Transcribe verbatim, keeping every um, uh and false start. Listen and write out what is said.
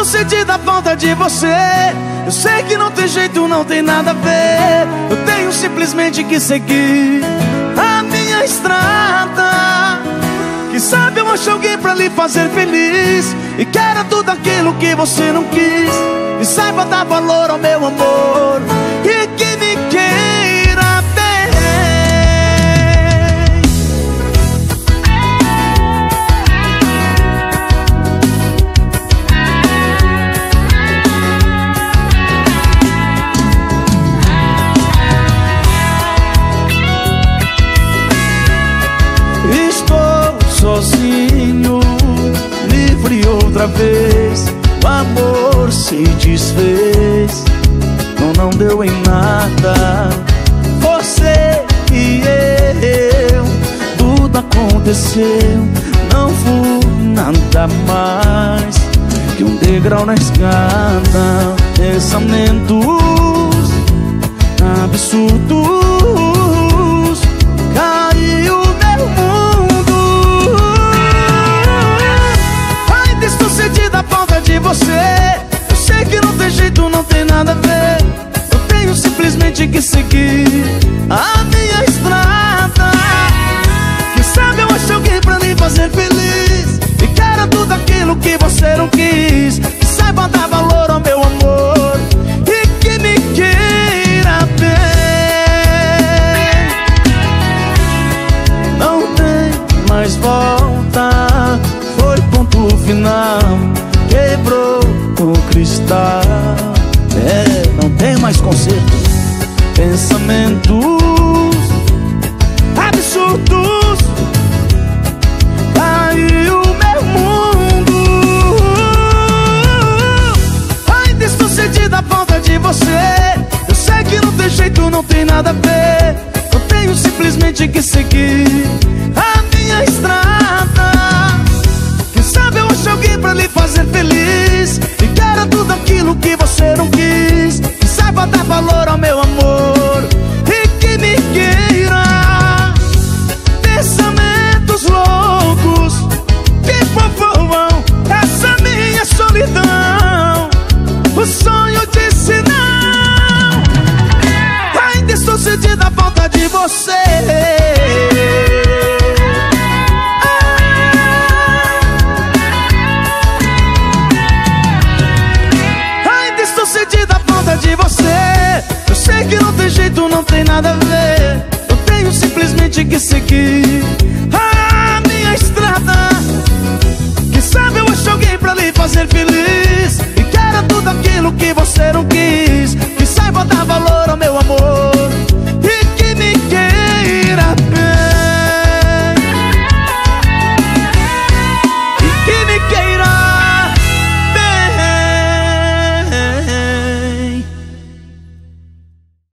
sentindo a falta de você. Eu sei que não tem jeito, não tem nada a ver. Eu tenho simplesmente que seguir a minha estrada. Quem sabe eu acho alguém pra lhe fazer feliz e quero tudo aquilo que você não quis. E saiba dar valor ao meu amor e que me queira bem. Estou sozinho, livre outra vez. O amor se desfez, não, não deu em nada. Você e eu, tudo aconteceu. Não fui nada mais que um degrau na escada. Pensamentos absurdos, caiu meu mundo. Ainda estou sentindo a falta de você. Eu sei que não tem jeito, não tem nada a ver. Eu tenho simplesmente que seguir a minha estrada. Quem sabe eu acho alguém pra me fazer feliz e quero tudo aquilo que você não quis. Que saiba dar valor ao meu amor e que me queira bem. Não tem mais volta, foi ponto final, quebrou o cristal. É, não tem mais conserto. Pensamentos absurdos, caiu meu mundo. Ainda estou sentindo a falta de você. Eu sei que não tem jeito, não tem nada a ver. Eu tenho simplesmente que seguir a minha estrada. Quem sabe eu acho alguém pra lhe fazer feliz e quero tudo aquilo que você não quis. Que saiba dar valor ao meu amor e que me queira. Pensamentos loucos que povoam essa minha solidão. O sonho disse não. Ainda estou sentindo a falta de você. De você, eu sei que não tem jeito, não tem nada a ver. Eu tenho simplesmente que seguir